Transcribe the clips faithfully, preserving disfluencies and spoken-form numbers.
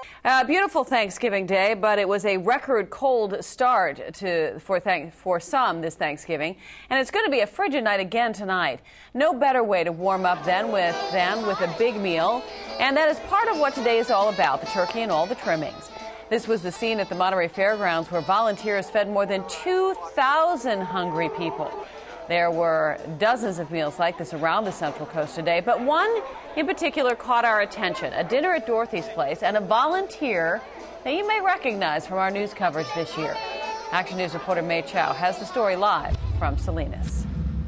Uh, beautiful Thanksgiving Day, but it was a record cold start to for thank, for some this Thanksgiving, and it's going to be a frigid night again tonight. No better way to warm up than with than with a big meal, and that is part of what today is all about: the turkey and all the trimmings. This was the scene at the Monterey Fairgrounds, where volunteers fed more than two thousand hungry people. There were dozens of meals like this around the Central Coast today, but one in particular caught our attention: a dinner at Dorothy's place and a volunteer that you may recognize from our news coverage this year. Action News reporter May Chow has the story live from Salinas.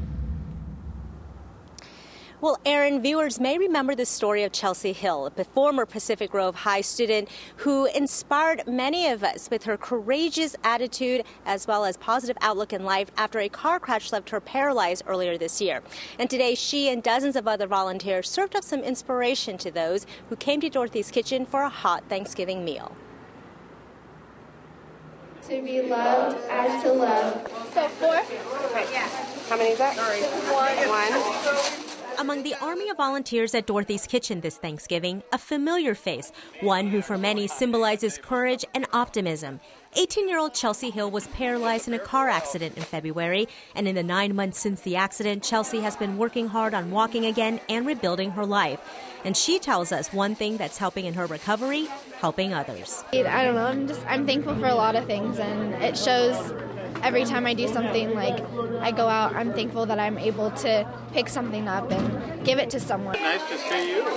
Well, Aaron, viewers may remember the story of Chelsea Hill, a former Pacific Grove High student who inspired many of us with her courageous attitude as well as positive outlook in life after a car crash left her paralyzed earlier this year. And today, she and dozens of other volunteers served up some inspiration to those who came to Dorothy's Kitchen for a hot Thanksgiving meal. To be loved as to love. So four? Okay. Yeah. How many is that? Sorry. One. One. Among the army of volunteers at Dorothy's Kitchen this Thanksgiving, a familiar face, one who for many symbolizes courage and optimism. eighteen-year-old Chelsea Hill was paralyzed in a car accident in February, and in the nine months since the accident, Chelsea has been working hard on walking again and rebuilding her life. And she tells us one thing that's helping in her recovery: helping others. I don't know, I'm just, I'm thankful for a lot of things, and it shows every time I do something, like I go out, I'm thankful that I'm able to pick something up and give it to someone. Nice to see you.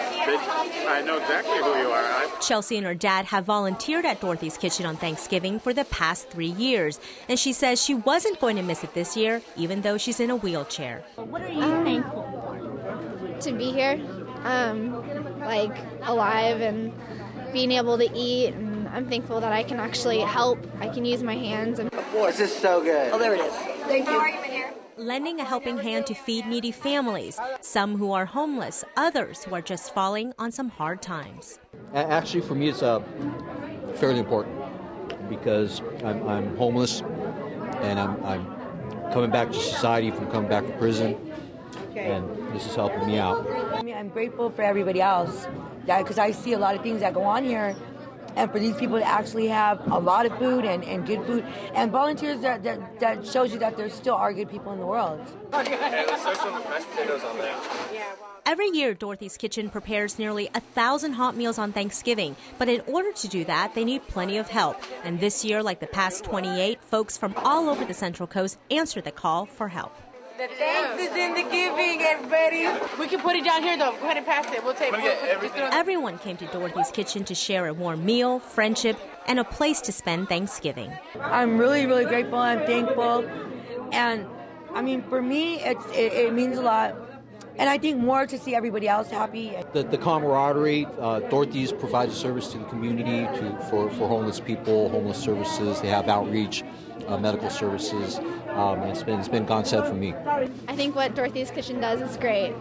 I know exactly who you are. I... Chelsea and her dad have volunteered at Dorothy's Kitchen on Thanksgiving for the past three years, and she says she wasn't going to miss it this year, even though she's in a wheelchair. What are you um, thankful for? To be here, um, like alive and being able to eat, and I'm thankful that I can actually help. I can use my hands. And this is so good. Oh, there it is. Thank you. How are you in here? Lending a helping hand to feed needy families, some who are homeless, others who are just falling on some hard times. Actually, for me, it's uh, fairly important because I'm, I'm homeless and I'm, I'm coming back to society from coming back from prison, and this is helping me out. I mean, I'm grateful for everybody else because I see a lot of things that go on here. And for these people to actually have a lot of food and, and good food and volunteers, that, that that shows you that there still are good people in the world. Hey, let's throw some mashed potatoes on there. Every year, Dorothy's Kitchen prepares nearly a thousand hot meals on Thanksgiving. But in order to do that, they need plenty of help. And this year, like the past twenty-eight, folks from all over the Central Coast answered the call for help. The thanks is in the giving, everybody. We can put it down here, though. Go ahead and pass it. We'll take we'll, everything. Everyone came to Dorothy's Kitchen to share a warm meal, friendship, and a place to spend Thanksgiving. I'm really, really grateful. I'm thankful. And, I mean, for me, it's, it, it means a lot. And I think more to see everybody else happy. The, the camaraderie, uh, Dorothy's provides a service to the community to, for, for homeless people, homeless services. They have outreach, uh, medical services. Um, and it's been, it's been godsend for me. I think what Dorothy's Kitchen does is great.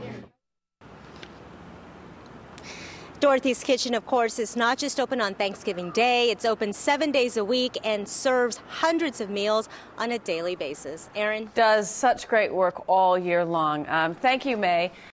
Dorothy's Kitchen, of course, is not just open on Thanksgiving Day. It's open seven days a week and serves hundreds of meals on a daily basis. Aaron? Does such great work all year long. Um, thank you, May.